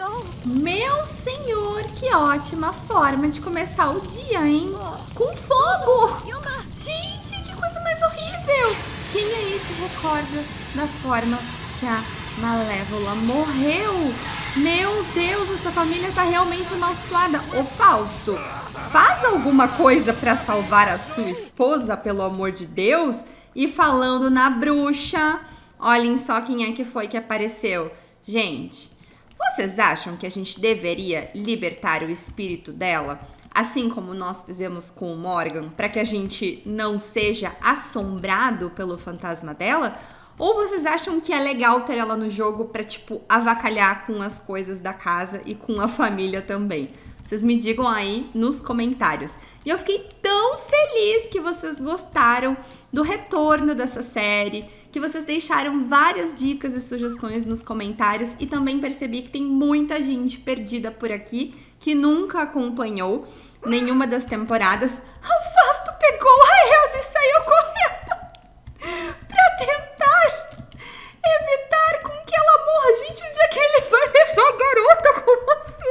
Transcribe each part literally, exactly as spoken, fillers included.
Meu senhor, que ótima forma de começar o dia, hein? Com fogo! Gente, que coisa mais horrível! Quem é esse recorda da forma que a Malévola morreu? Meu Deus, essa família tá realmente amaldiçoada. Ô Fausto, faz alguma coisa pra salvar a sua esposa, pelo amor de Deus? E falando na bruxa, olhem só quem é que foi que apareceu. Gente, vocês acham que a gente deveria libertar o espírito dela, assim como nós fizemos com o Morgan, para que a gente não seja assombrado pelo fantasma dela? Ou vocês acham que é legal ter ela no jogo pra, tipo, avacalhar com as coisas da casa e com a família também? Vocês me digam aí nos comentários. E eu fiquei tão feliz que vocês gostaram do retorno dessa série, que vocês deixaram várias dicas e sugestões nos comentários e também percebi que tem muita gente perdida por aqui que nunca acompanhou nenhuma das temporadas. O Fausto pegou a Elsa e saiu correndo pra tentar evitar com que ela morra. Gente, onde é que ele vai levar a garota? Como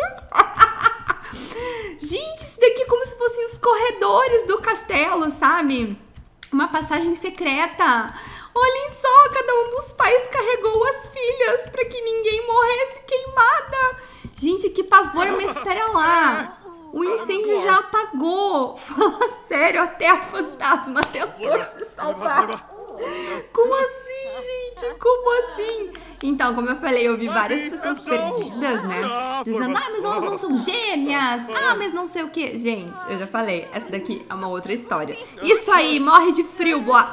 assim? Gente, isso daqui é como se fossem os corredores do castelo, sabe? Uma passagem secreta. Olhem só, cada um dos pais carregou as filhas pra que ninguém morresse queimada. Gente, que pavor, mas espera lá. O incêndio já apagou. Fala sério, até a fantasma tentou se salvar. Como assim, gente? Como assim? Então, como eu falei, eu vi várias pessoas perdidas, né? Dizendo, ah, mas elas não são gêmeas. Ah, mas não sei o quê. Gente, eu já falei, essa daqui é uma outra história. Isso aí, morre de frio, boa.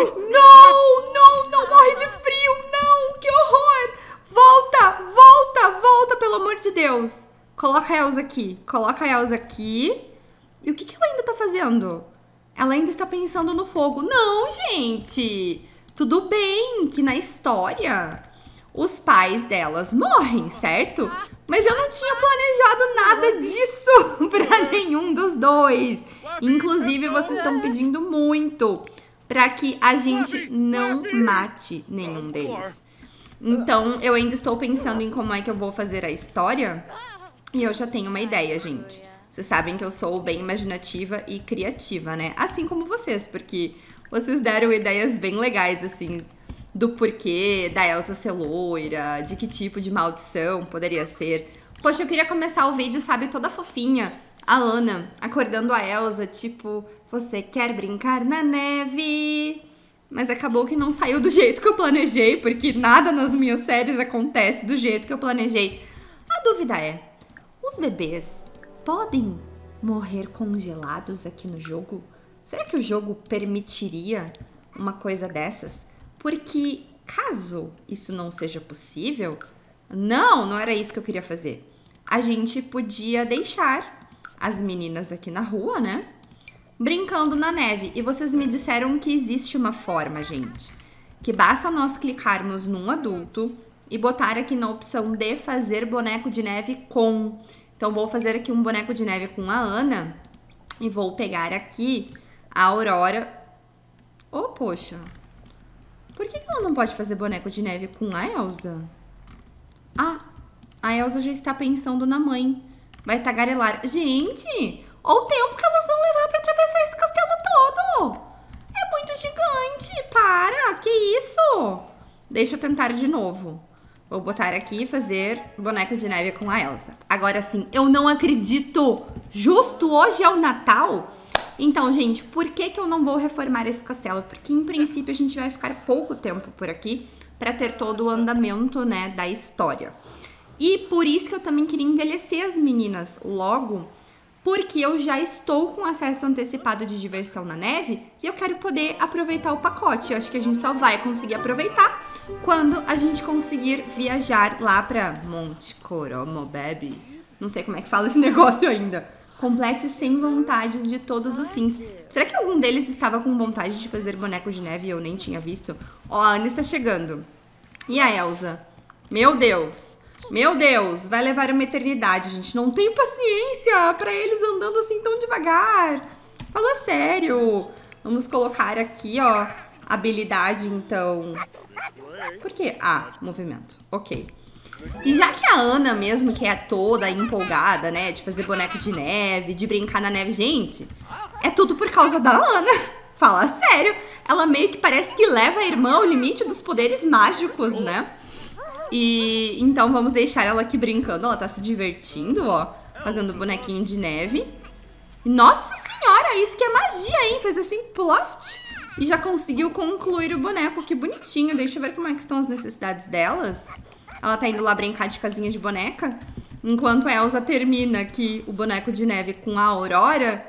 Não, não, não morre de frio, não. Que horror. Volta, volta, volta, pelo amor de Deus. Coloca a Elsa aqui, coloca a Elsa aqui. E o que, que ela ainda tá fazendo? Ela ainda está pensando no fogo. Não, gente. Tudo bem que na história os pais delas morrem, certo? Mas eu não tinha planejado nada disso pra nenhum dos dois. Inclusive, vocês estão pedindo muito pra que a gente não mate nenhum deles. Então, eu ainda estou pensando em como é que eu vou fazer a história. E eu já tenho uma ideia, gente. Vocês sabem que eu sou bem imaginativa e criativa, né? Assim como vocês, porque vocês deram ideias bem legais, assim, do porquê da Elsa ser loira, de que tipo de maldição poderia ser. Poxa, eu queria começar o vídeo, sabe, toda fofinha. A Ana acordando a Elsa, tipo, você quer brincar na neve? Mas acabou que não saiu do jeito que eu planejei, porque nada nas minhas séries acontece do jeito que eu planejei. A dúvida é, os bebês podem morrer congelados aqui no jogo? Será que o jogo permitiria uma coisa dessas? Porque caso isso não seja possível, não, não era isso que eu queria fazer. A gente podia deixar as meninas aqui na rua, né? Brincando na neve. E vocês me disseram que existe uma forma, gente. Que basta nós clicarmos num adulto e botar aqui na opção de fazer boneco de neve com. Então, vou fazer aqui um boneco de neve com a Ana e vou pegar aqui a Aurora. Oh, poxa. Por que que ela não pode fazer boneco de neve com a Elsa? Ah, a Elsa já está pensando na mãe. Vai tagarelar. Gente, olha o tempo que elas vão levar para atravessar esse castelo todo. É muito gigante. Para, que isso? Deixa eu tentar de novo. Vou botar aqui e fazer boneco de neve com a Elsa. Agora sim, eu não acredito. Justo hoje é o Natal? Então, gente, por que que eu não vou reformar esse castelo? Porque, em princípio, a gente vai ficar pouco tempo por aqui para ter todo o andamento, né, da história. E por isso que eu também queria envelhecer as meninas logo, porque eu já estou com acesso antecipado de diversão na neve e eu quero poder aproveitar o pacote. Eu acho que a gente só vai conseguir aproveitar quando a gente conseguir viajar lá para Monte Coromo, baby. Não sei como é que fala esse negócio ainda. Complete sem vontades de todos os sims. Será que algum deles estava com vontade de fazer boneco de neve e eu nem tinha visto? Ó, a Ana está chegando. E a Elsa? Meu Deus. Meu Deus. Vai levar uma eternidade, gente. Não tenho paciência para eles andando assim tão devagar. Fala sério. Vamos colocar aqui, ó, habilidade, então. Por quê? Ah, movimento. Ok. E já que a Ana mesmo, que é toda empolgada, né, de fazer boneco de neve, de brincar na neve, gente, é tudo por causa da Ana. Fala sério. Ela meio que parece que leva a irmã ao limite dos poderes mágicos, né? E então vamos deixar ela aqui brincando. Ela tá se divertindo, ó, fazendo bonequinho de neve. Nossa senhora, isso que é magia, hein? Fez assim, ploft, e já conseguiu concluir o boneco. Que bonitinho. Deixa eu ver como é que estão as necessidades delas. Ela tá indo lá brincar de casinha de boneca, enquanto a Elsa termina aqui o boneco de neve com a Aurora.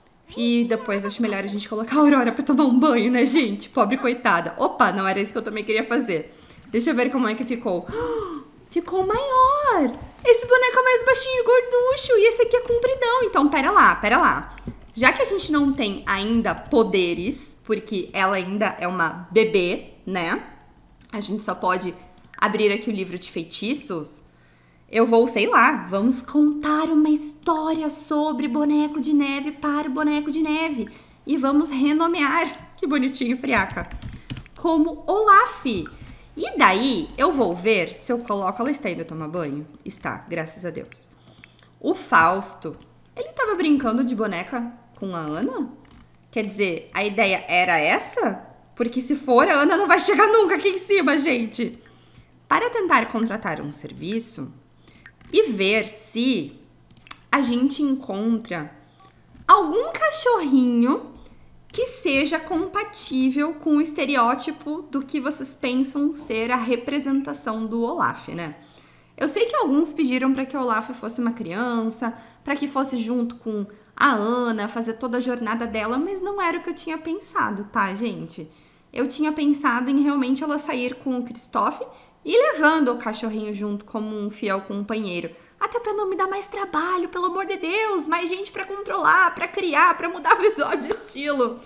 E depois acho melhor a gente colocar a Aurora pra tomar um banho, né, gente? Pobre coitada. Opa, não era isso que eu também queria fazer. Deixa eu ver como é que ficou. Ficou maior. Esse boneco é mais baixinho e gorducho. E esse aqui é compridão. Então, pera lá, pera lá. Já que a gente não tem ainda poderes, porque ela ainda é uma bebê, né? A gente só pode abrir aqui o livro de feitiços. Eu vou, sei lá, vamos contar uma história sobre boneco de neve para o boneco de neve. E vamos renomear, que bonitinho, friaca, como Olaf. E daí, eu vou ver se eu coloco... Ela está indo tomar banho? Está, graças a Deus. O Fausto, ele tava brincando de boneca com a Ana? Quer dizer, a ideia era essa? Porque se for, a Ana não vai chegar nunca aqui em cima, gente. Para tentar contratar um serviço e ver se a gente encontra algum cachorrinho que seja compatível com o estereótipo do que vocês pensam ser a representação do Olaf, né? Eu sei que alguns pediram para que o Olaf fosse uma criança, para que fosse junto com a Ana, fazer toda a jornada dela, mas não era o que eu tinha pensado, tá, gente? Eu tinha pensado em realmente ela sair com o Kristoff e levando o cachorrinho junto como um fiel companheiro. Até pra não me dar mais trabalho, pelo amor de Deus. Mais gente pra controlar, pra criar, pra mudar visual de estilo.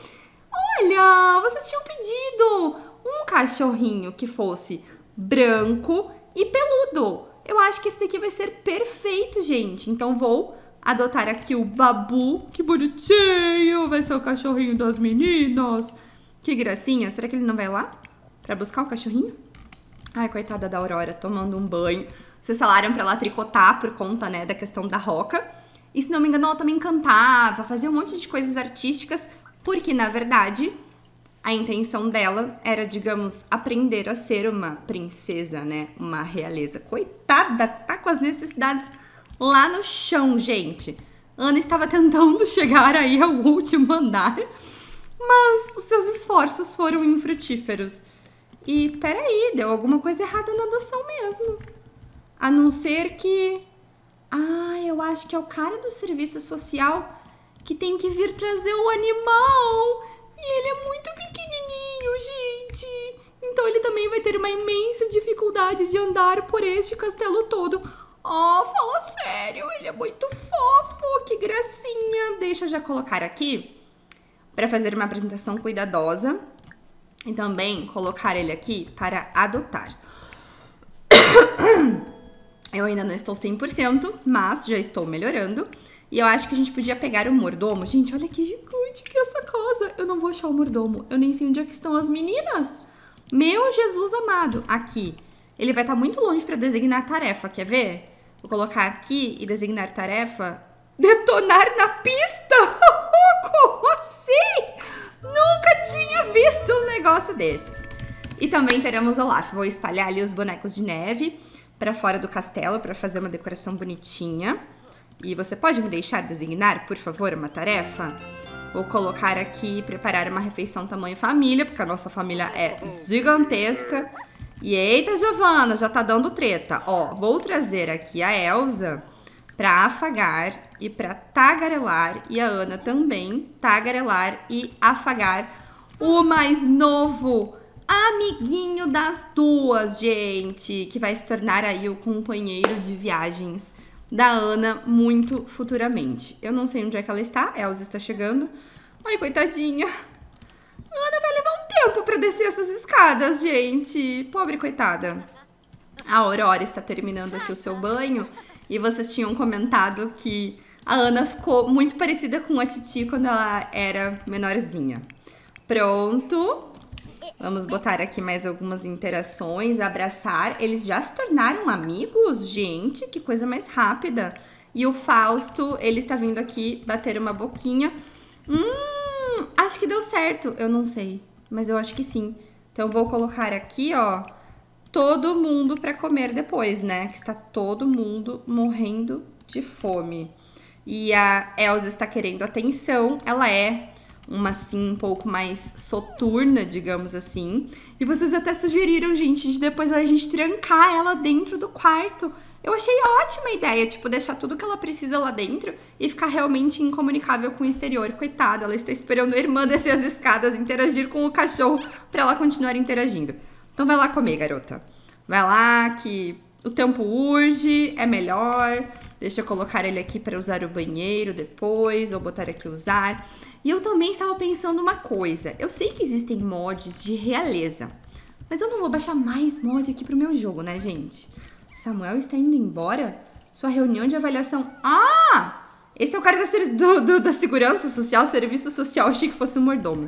Olha, vocês tinham pedido um cachorrinho que fosse branco e peludo. Eu acho que esse daqui vai ser perfeito, gente. Então vou adotar aqui o Babu. Que bonitinho. Vai ser o cachorrinho das meninas. Que gracinha. Será que ele não vai lá pra buscar o cachorrinho? Ai, coitada da Aurora, tomando um banho. Vocês falaram pra ela tricotar por conta, né, da questão da roca. E se não me engano, ela também cantava, fazia um monte de coisas artísticas, porque, na verdade, a intenção dela era, digamos, aprender a ser uma princesa, né, uma realeza. Coitada, tá com as necessidades lá no chão, gente. Ana estava tentando chegar aí ao último andar, mas os seus esforços foram infrutíferos. E, peraí, deu alguma coisa errada na adoção mesmo. A não ser que... Ah, eu acho que é o cara do serviço social que tem que vir trazer o animal. E ele é muito pequenininho, gente. Então ele também vai ter uma imensa dificuldade de andar por este castelo todo. Oh, fala sério, ele é muito fofo, que gracinha. Deixa eu já colocar aqui para fazer uma apresentação cuidadosa. E também colocar ele aqui para adotar. Eu ainda não estou cem por cento, mas já estou melhorando. E eu acho que a gente podia pegar o mordomo. Gente, olha que gigante que é essa casa. Eu não vou achar o mordomo. Eu nem sei onde é que estão as meninas. Meu Jesus amado. Aqui. Ele vai estar muito longe para designar tarefa. Quer ver? Vou colocar aqui e designar tarefa. Detonar na pista? Como assim? Nunca tinha visto um negócio desses. E também teremos o Olaf. Vou espalhar ali os bonecos de neve para fora do castelo para fazer uma decoração bonitinha. E você pode me deixar designar, por favor, uma tarefa? Vou colocar aqui, preparar uma refeição tamanho família, porque a nossa família é gigantesca. E eita, Giovana, já tá dando treta. Ó, vou trazer aqui a Elsa para afagar e para tagarelar, e a Ana também tagarelar e afagar o mais novo amiguinho das duas, gente, que vai se tornar aí o companheiro de viagens da Ana muito futuramente. Eu não sei onde é que ela está, a Elsa está chegando. Ai, coitadinha. A Ana vai levar um tempo para descer essas escadas, gente. Pobre coitada. A Aurora está terminando aqui o seu banho. E vocês tinham comentado que a Ana ficou muito parecida com a Titi quando ela era menorzinha. Pronto. Vamos botar aqui mais algumas interações, abraçar. Eles já se tornaram amigos? Gente, que coisa mais rápida. E o Fausto, ele está vindo aqui bater uma boquinha. Hum, acho que deu certo. Eu não sei, mas eu acho que sim. Então, vou colocar aqui, ó, todo mundo para comer depois, né? Que está todo mundo morrendo de fome. E a Elsa está querendo atenção. Ela é uma, assim, um pouco mais soturna, digamos assim. E vocês até sugeriram, gente, de depois a gente trancar ela dentro do quarto. Eu achei ótima a ideia, tipo, deixar tudo que ela precisa lá dentro e ficar realmente incomunicável com o exterior. Coitada, ela está esperando a irmã descer as escadas, interagir com o cachorro pra ela continuar interagindo. Então vai lá comer, garota. Vai lá que o tempo urge, é melhor. Deixa eu colocar ele aqui para usar o banheiro depois, vou botar aqui usar. E eu também estava pensando uma coisa. Eu sei que existem mods de realeza, mas eu não vou baixar mais mod aqui pro meu jogo, né, gente? Samuel está indo embora? Sua reunião de avaliação... Ah! Esse é o cara da, do, do, da segurança social, serviço social. Achei que fosse um mordomo.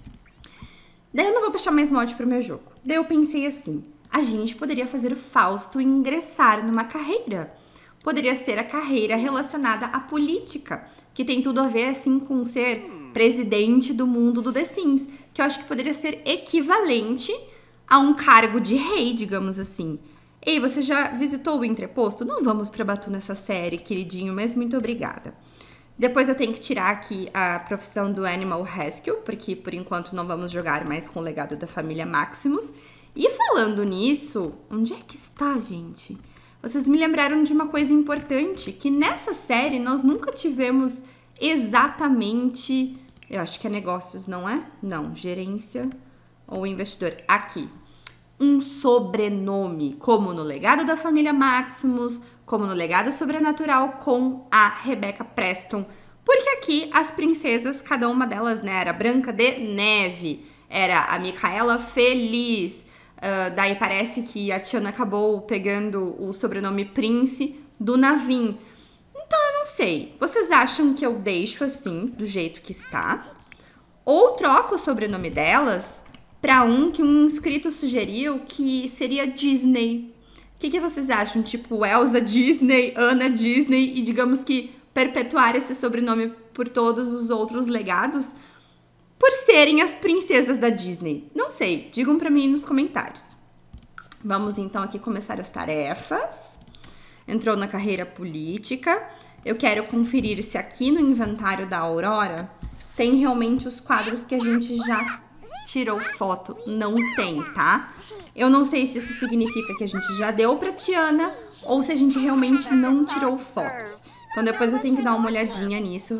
Daí eu não vou baixar mais mod pro meu jogo. Daí eu pensei assim, a gente poderia fazer o Fausto ingressar numa carreira. Poderia ser a carreira relacionada à política, que tem tudo a ver, assim, com ser presidente do mundo do The Sims, que eu acho que poderia ser equivalente a um cargo de rei, digamos assim. Ei, você já visitou o entreposto? Não vamos pra Batu nessa série, queridinho, mas muito obrigada. Depois eu tenho que tirar aqui a profissão do Animal Rescue, porque por enquanto não vamos jogar mais com o legado da família Maximus. E falando nisso, onde é que está, gente? Vocês me lembraram de uma coisa importante, que nessa série nós nunca tivemos exatamente... Eu acho que é negócios, não é? Não, gerência ou investidor. Aqui. Um sobrenome, como no legado da família Maximus, como no legado sobrenatural com a Rebecca Preston. Porque aqui as princesas, cada uma delas, né, era Branca de Neve, era a Micaela Feliz, uh, daí parece que a Tiana acabou pegando o sobrenome Prince do Navin. Então eu não sei, vocês acham que eu deixo assim, do jeito que está? Ou troco o sobrenome delas para um que um inscrito sugeriu que seria Disney. O que, que vocês acham? Tipo, Elsa Disney, Anna Disney e digamos que perpetuar esse sobrenome por todos os outros legados por serem as princesas da Disney. Não sei, digam para mim nos comentários. Vamos então aqui começar as tarefas. Entrou na carreira política. Eu quero conferir se aqui no inventário da Aurora tem realmente os quadros que a gente já tirou foto. Não tem, tá? Eu não sei se isso significa que a gente já deu pra Tiana ou se a gente realmente não tirou fotos. Então depois eu tenho que dar uma olhadinha nisso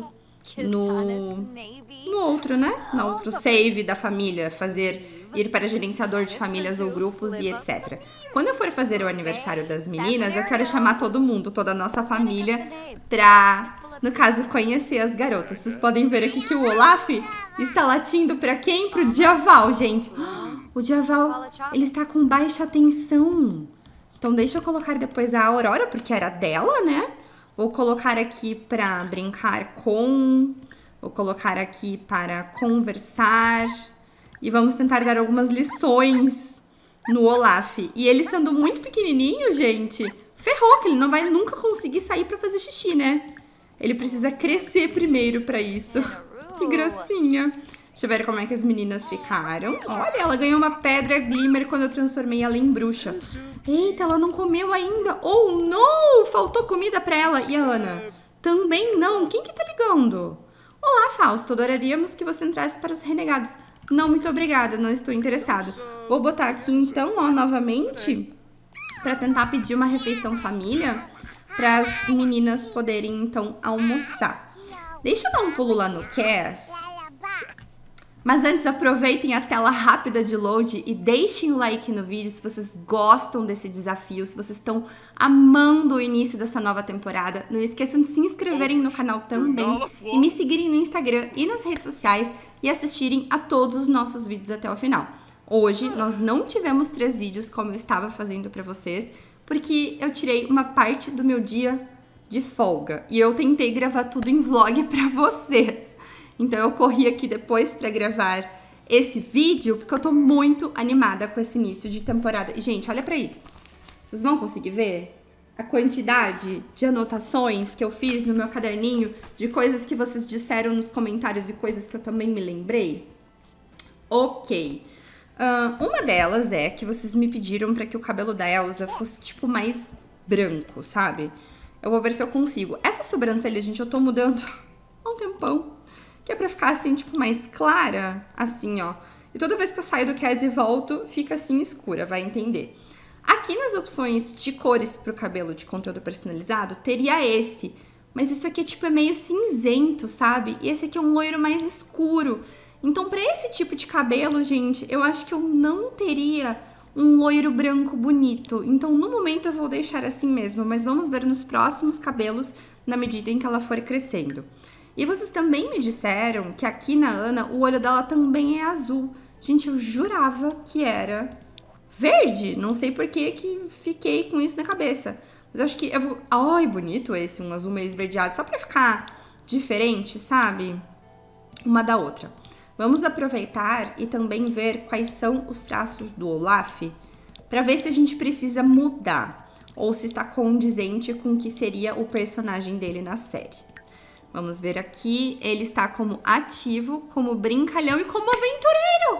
no, no outro, né? No outro save da família, fazer, ir para gerenciador de famílias ou grupos e etcétera. Quando eu for fazer o aniversário das meninas, eu quero chamar todo mundo, toda a nossa família, pra, no caso, conhecer as garotas. Vocês podem ver aqui que o Olaf está latindo pra quem? Pro Dyaval, gente. O Dyaval, ele está com baixa atenção. Então deixa eu colocar depois a Aurora, porque era dela, né? Vou colocar aqui pra brincar com... Vou colocar aqui para conversar. E vamos tentar dar algumas lições no Olaf. E ele sendo muito pequenininho, gente, ferrou, que ele não vai nunca conseguir sair pra fazer xixi, né? Ele precisa crescer primeiro pra isso. Que gracinha. Deixa eu ver como é que as meninas ficaram. Olha, ela ganhou uma pedra glimmer quando eu transformei ela em bruxa. Eita, ela não comeu ainda. Oh, não! Faltou comida pra ela. E a Ana? Também não. Quem que tá ligando? Olá, Fausto. Adoraríamos que você entrasse para os renegados. Não, muito obrigada. Não estou interessado. Vou botar aqui, então, ó, novamente, pra tentar pedir uma refeição família para as meninas poderem, então, almoçar. Deixa eu dar um pulo lá no Cass. Mas antes, aproveitem a tela rápida de load e deixem o like no vídeo se vocês gostam desse desafio, se vocês estão amando o início dessa nova temporada. Não esqueçam de se inscreverem no canal também e me seguirem no Instagram e nas redes sociais e assistirem a todos os nossos vídeos até o final. Hoje, nós não tivemos três vídeos como eu estava fazendo pra vocês, porque eu tirei uma parte do meu dia de folga e eu tentei gravar tudo em vlog pra vocês. Então eu corri aqui depois pra gravar esse vídeo porque eu tô muito animada com esse início de temporada. E, gente, olha pra isso. Vocês vão conseguir ver a quantidade de anotações que eu fiz no meu caderninho, de coisas que vocês disseram nos comentários e coisas que eu também me lembrei? Ok. Uh, uma delas é que vocês me pediram pra que o cabelo da Elsa fosse, tipo, mais branco, sabe? Eu vou ver se eu consigo. Essa sobrancelha, gente, eu tô mudando há um tempão. Que é pra ficar assim, tipo, mais clara, assim, ó. E toda vez que eu saio do Cas e volto, fica assim escura, vai entender. Aqui nas opções de cores pro cabelo de conteúdo personalizado, teria esse. Mas isso aqui, tipo, é meio cinzento, sabe? E esse aqui é um loiro mais escuro. Então, pra esse tipo de cabelo, gente, eu acho que eu não teria um loiro branco bonito. Então, no momento, eu vou deixar assim mesmo. Mas vamos ver nos próximos cabelos, na medida em que ela for crescendo. E vocês também me disseram que aqui na Ana, o olho dela também é azul. Gente, eu jurava que era verde. Não sei por que que fiquei com isso na cabeça. Mas acho que eu vou... Ai, bonito esse, um azul meio esverdeado. Só pra ficar diferente, sabe? Uma da outra. Vamos aproveitar e também ver quais são os traços do Olaf, pra ver se a gente precisa mudar, ou se está condizente com o que seria o personagem dele na série. Vamos ver aqui, ele está como ativo, como brincalhão e como aventureiro.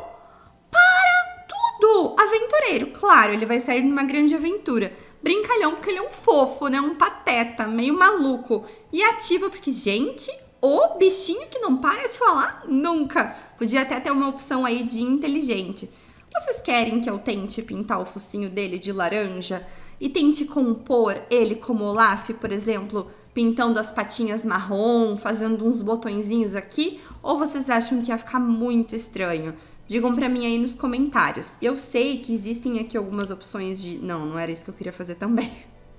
Para tudo! Aventureiro, claro, ele vai sair numa grande aventura. Brincalhão porque ele é um fofo, né? Um pateta, meio maluco. E ativo porque, gente... O bichinho que não para de falar nunca. Podia até ter uma opção aí de inteligente. Vocês querem que eu tente pintar o focinho dele de laranja e tente compor ele como Olaf, por exemplo, pintando as patinhas marrom, fazendo uns botõezinhos aqui? Ou vocês acham que ia ficar muito estranho? Digam pra mim aí nos comentários. Eu sei que existem aqui algumas opções de... Não, não era isso que eu queria fazer também.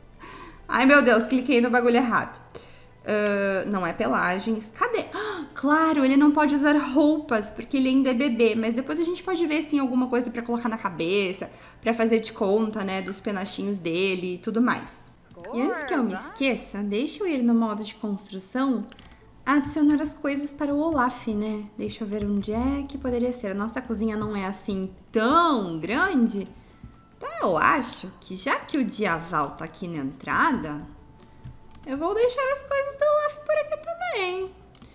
Ai, meu Deus, cliquei no bagulho errado. Uh, não é pelagens. Cadê? Ah, claro, ele não pode usar roupas, porque ele ainda é bebê. Mas depois a gente pode ver se tem alguma coisa pra colocar na cabeça, pra fazer de conta, né, dos penachinhos dele e tudo mais. E antes que eu me esqueça, deixa eu ir no modo de construção, adicionar as coisas para o Olaf, né? Deixa eu ver onde é que poderia ser. A nossa cozinha não é assim tão grande. Então eu acho que já que o Dyaval tá aqui na entrada... Eu vou deixar as coisas do Olaf por aqui também.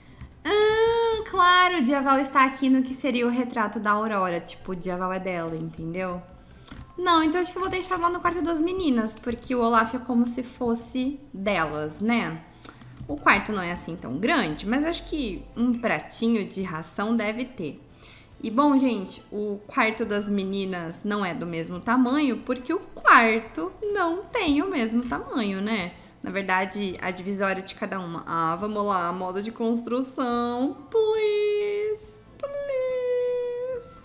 Ah, claro, o Dyaval está aqui no que seria o retrato da Aurora. Tipo, o Dyaval é dela, entendeu? Não, então acho que eu vou deixar lá no quarto das meninas, porque o Olaf é como se fosse delas, né? O quarto não é assim tão grande, mas acho que um pratinho de ração deve ter. E bom, gente, o quarto das meninas não é do mesmo tamanho, porque o quarto não tem o mesmo tamanho, né? Na verdade, a divisória de cada uma. Ah, vamos lá, modo de construção. Please, please.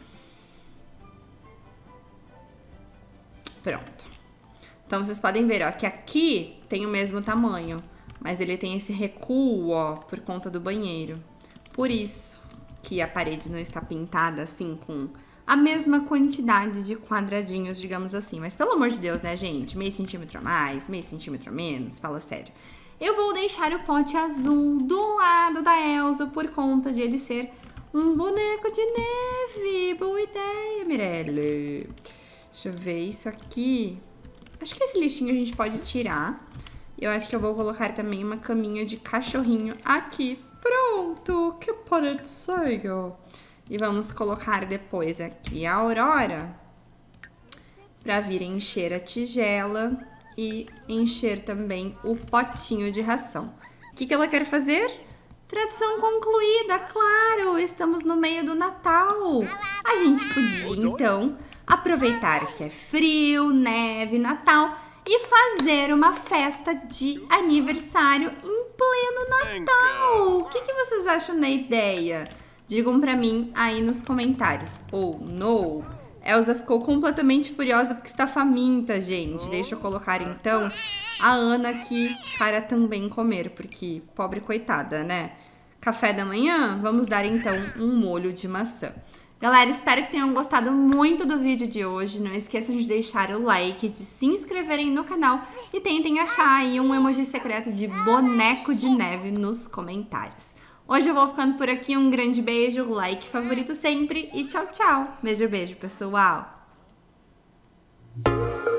Pronto. Então, vocês podem ver, ó, que aqui tem o mesmo tamanho. Mas ele tem esse recuo, ó, por conta do banheiro. Por isso que a parede não está pintada, assim, com... a mesma quantidade de quadradinhos, digamos assim. Mas pelo amor de Deus, né, gente? Meio centímetro a mais, meio centímetro a menos, fala sério. Eu vou deixar o pote azul do lado da Elsa por conta de ele ser um boneco de neve. Boa ideia, Mirelle. Deixa eu ver isso aqui. Acho que esse lixinho a gente pode tirar. Eu acho que eu vou colocar também uma caminha de cachorrinho aqui. Pronto, que parede seia. E vamos colocar depois aqui a Aurora para vir encher a tigela e encher também o potinho de ração. O que que ela quer fazer? Tradição concluída, claro! Estamos no meio do Natal. A gente podia, então, aproveitar que é frio, neve, Natal e fazer uma festa de aniversário em pleno Natal. O que que vocês acham da ideia? Digam pra mim aí nos comentários. Ou oh, não. Elsa ficou completamente furiosa porque está faminta, gente. Deixa eu colocar, então, a Ana aqui para também comer. Porque, pobre coitada, né? Café da manhã? Vamos dar, então, um molho de maçã. Galera, espero que tenham gostado muito do vídeo de hoje. Não esqueçam de deixar o like, de se inscreverem no canal. E tentem achar aí um emoji secreto de boneco de neve nos comentários. Hoje eu vou ficando por aqui. Um grande beijo, like favorito sempre e tchau, tchau. Beijo, beijo, pessoal.